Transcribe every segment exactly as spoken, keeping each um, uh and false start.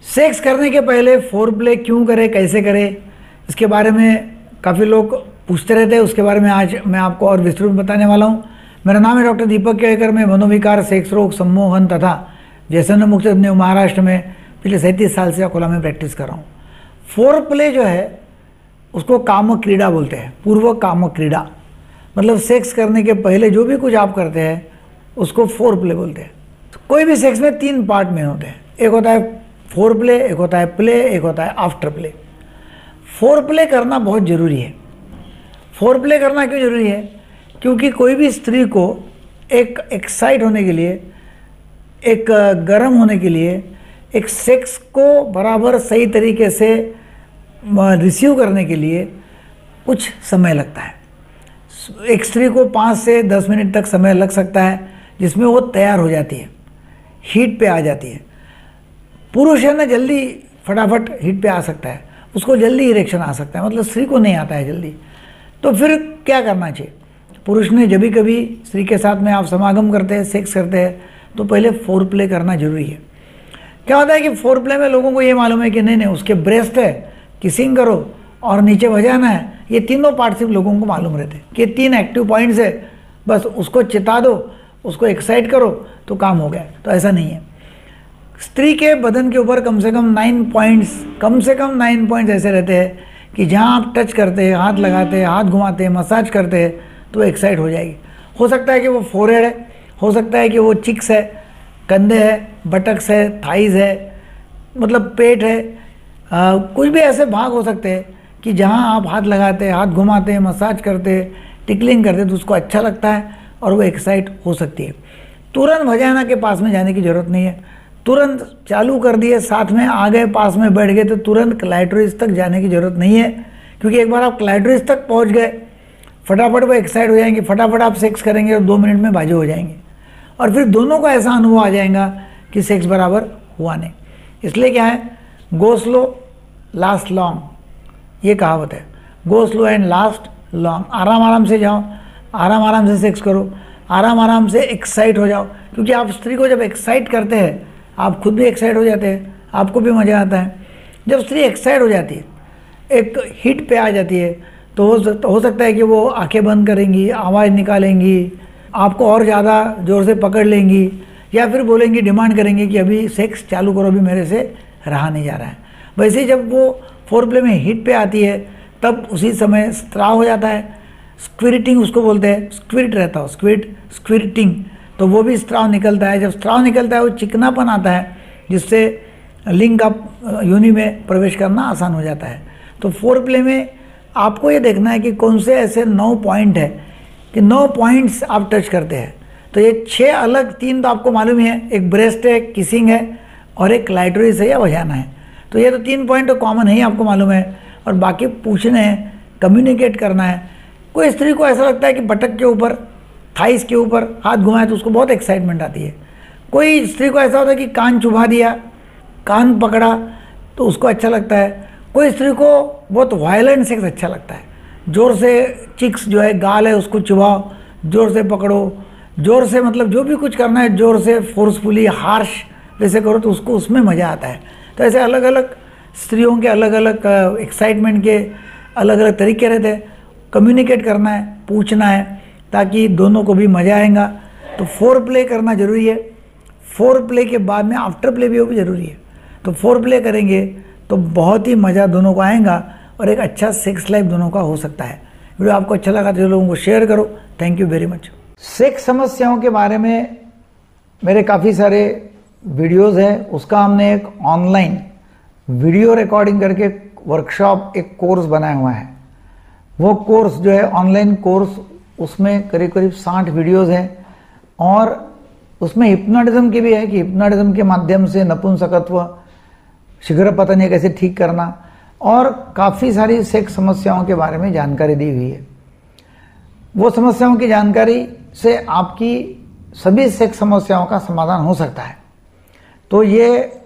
Sex करने के पहले फोर प्ले क्यों करें, कैसे करें, इसके बारे में काफ़ी लोग पूछते रहते हैं। उसके बारे में आज मैं आपको और विस्तृत बताने वाला हूँ। मेरा नाम है डॉक्टर दीपक केळकर। मैं मनोविकार, सेक्स रोग, सम्मोहन तथा व्यसन मुक्त महाराष्ट्र में पिछले सैंतीस साल से अकोला में प्रैक्टिस कर रहा हूँ। फोर प्ले जो है उसको काम क्रीड़ा बोलते हैं, पूर्व काम क्रीड़ा। मतलब सेक्स करने के पहले जो भी कुछ आप करते हैं उसको फोर प्ले बोलते हैं। तो कोई भी सेक्स में तीन पार्ट में होते हैं, एक होता है फोर प्ले, एक होता है प्ले, एक होता है आफ्टर प्ले। फोर प्ले करना बहुत ज़रूरी है। फोर प्ले करना क्यों ज़रूरी है? क्योंकि कोई भी स्त्री को एक एक्साइट होने के लिए, एक गर्म होने के लिए, एक सेक्स को बराबर सही तरीके से रिसीव करने के लिए कुछ समय लगता है। एक स्त्री को पाँच से दस मिनट तक समय लग सकता है, जिसमें वो तैयार हो जाती है, हीट पे आ जाती है। पुरुष है ना, जल्दी फटाफट हीट पे आ सकता है, उसको जल्दी इरेक्शन आ सकता है, मतलब स्त्री को नहीं आता है जल्दी। तो फिर क्या करना चाहिए? पुरुष ने जब भी कभी स्त्री के साथ में आप समागम करते हैं, सेक्स करते हैं, तो पहले फोर प्ले करना जरूरी है। क्या होता है कि फोर प्ले में लोगों को ये मालूम है कि नहीं नहीं उसके ब्रेस्ट है, किसिंग करो और नीचे वजाना है, ये तीनों पार्ट सिर्फ लोगों को मालूम रहते हैं कि तीन एक्टिव पॉइंट्स है, बस उसको चिता दो, उसको एक्साइट करो तो काम हो गया। तो ऐसा नहीं है। स्त्री के बदन के ऊपर कम से कम नाइन पॉइंट्स कम से कम नाइन पॉइंट्स ऐसे रहते हैं कि जहाँ आप टच करते हैं, हाथ लगाते हैं, हाथ घुमाते हैं, मसाज करते हैं तो एक्साइट हो जाएगी। हो सकता है कि वो फोरहेड है, हो सकता है कि वो चिक्स है, कंधे है, बटक्स है, थाइज है, मतलब पेट है, आ, कुछ भी ऐसे भाग हो सकते हैं कि जहाँ आप हाथ लगाते हैं, हाथ घुमाते हैं, मसाज करते हैं, टिकलिंग करते हैं तो उसको अच्छा लगता है और वो एक्साइट हो सकती है। तुरंत वजाना के पास में जाने की ज़रूरत नहीं है। तुरंत चालू कर दिए, साथ में आ गए, पास में बैठ गए तो तुरंत क्लाइटोरिस तक जाने की ज़रूरत नहीं है, क्योंकि एक बार आप क्लाइटोरिस तक पहुंच गए फटाफट वो एक्साइट हो जाएंगे, फटाफट आप सेक्स करेंगे और दो मिनट में बाजू हो जाएंगे और फिर दोनों को ऐसा अनुभव आ जाएगा कि सेक्स बराबर हुआ नहीं। इसलिए क्या है, गो स्लो लास्ट लॉन्ग, ये कहावत है। Go slow and last long. आराम आराम से जाओ, आराम आराम से सेक्स करो, आराम आराम से एक्साइट हो जाओ, क्योंकि आप स्त्री को जब एक्साइट करते हैं आप खुद भी एक्साइट हो जाते हैं, आपको भी मज़ा आता है। जब स्त्री एक्साइट हो जाती है, एक हिट पे आ जाती है, तो हो सकता हो सकता है कि वो आंखें बंद करेंगी, आवाज़ निकालेंगी, आपको और ज़्यादा ज़ोर से पकड़ लेंगी, या फिर बोलेंगी, डिमांड करेंगी कि अभी सेक्स चालू करो, अभी मेरे से रहा नहीं जा रहा है। वैसे ही जब वो फोर प्ले में हिट पे आती है तब उसी समय स्त्राव हो जाता है, स्क्विर्टिंग उसको बोलते हैं, स्क्विर्ट रहता हो, स्क्विर्ट स्क्विर्टिंग, तो वो भी स्त्राव निकलता है। जब स्त्राव निकलता है वो चिकनापन आता है, जिससे लिंग का योनि में प्रवेश करना आसान हो जाता है। तो फोर प्ले में आपको ये देखना है कि कौन से ऐसे नौ पॉइंट है कि नौ पॉइंट्स आप टच करते हैं। तो ये छः अलग, तीन तो आपको मालूम ही है, एक ब्रेस्ट है, किसिंग है और एक क्लाइटोरिस है या वजाना है। तो ये तो तीन पॉइंट तो कॉमन है ही, आपको मालूम है, और बाकी पूछने हैं, कम्युनिकेट करना है। कोई स्त्री को ऐसा लगता है कि बटक के ऊपर, थाइस के ऊपर हाथ घुमाए तो उसको बहुत एक्साइटमेंट आती है। कोई स्त्री को ऐसा होता है कि कान चुभा दिया, कान पकड़ा तो उसको अच्छा लगता है। कोई स्त्री को बहुत वायलेंट सेक्स अच्छा लगता है, ज़ोर से चिक्स जो है, गाल है, उसको चुभाओ, ज़ोर से पकड़ो, ज़ोर से, मतलब जो भी कुछ करना है ज़ोर से, फोर्सफुली, हार्श वैसे करो तो उसको उसमें मज़ा आता है। तो ऐसे अलग अलग स्त्रियों के अलग अलग एक्साइटमेंट के अलग अलग तरीके रहते हैं। कम्युनिकेट करना है, पूछना है, ताकि दोनों को भी मज़ा आएगा। तो फोर प्ले करना ज़रूरी है। फोर प्ले के बाद में आफ्टर प्ले भी वो भी ज़रूरी है। तो फोर प्ले करेंगे तो बहुत ही मज़ा दोनों को आएगा और एक अच्छा सेक्स लाइफ दोनों का हो सकता है। वीडियो आपको अच्छा लगा तो लोगों को शेयर करो। Thank you very much. Sex समस्याओं के बारे में मेरे काफ़ी सारे वीडियोस हैं, उसका हमने एक ऑनलाइन वीडियो रिकॉर्डिंग करके वर्कशॉप, एक कोर्स बनाया हुआ है। वो कोर्स जो है ऑनलाइन कोर्स, उसमें करीब करीब साठ वीडियोस हैं और उसमें हिप्नोटिज्म की भी है कि हिप्नोटिज्म के माध्यम से नपुंसकत्व, शीघ्र पतन कैसे ठीक करना, और काफ़ी सारी सेक्स समस्याओं के बारे में जानकारी दी हुई है। वो समस्याओं की जानकारी से आपकी सभी सेक्स समस्याओं का समाधान हो सकता है। तो ये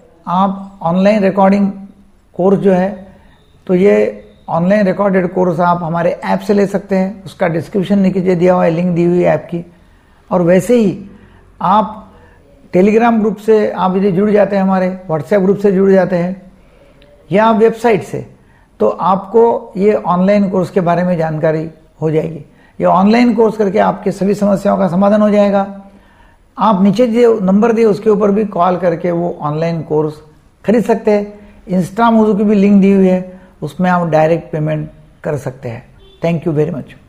आप ऑनलाइन रिकॉर्डिंग कोर्स जो है, तो ये ऑनलाइन रिकॉर्डेड कोर्स आप हमारे ऐप से ले सकते हैं। उसका डिस्क्रिप्शन नीचे दिया हुआ है, लिंक दी हुई है ऐप की। और वैसे ही आप टेलीग्राम ग्रुप से आप यदि जुड़ जाते हैं, हमारे व्हाट्सएप ग्रुप से जुड़ जाते हैं या वेबसाइट से, तो आपको ये ऑनलाइन कोर्स के बारे में जानकारी हो जाएगी। ये ऑनलाइन कोर्स करके आपके सभी समस्याओं का समाधान हो जाएगा। आप नीचे जो नंबर दिए उसके ऊपर भी कॉल करके वो ऑनलाइन कोर्स खरीद सकते हैं। इंस्टा मोजो की भी लिंक दी हुई है, उसमें आप डायरेक्ट पेमेंट कर सकते हैं। Thank you very much.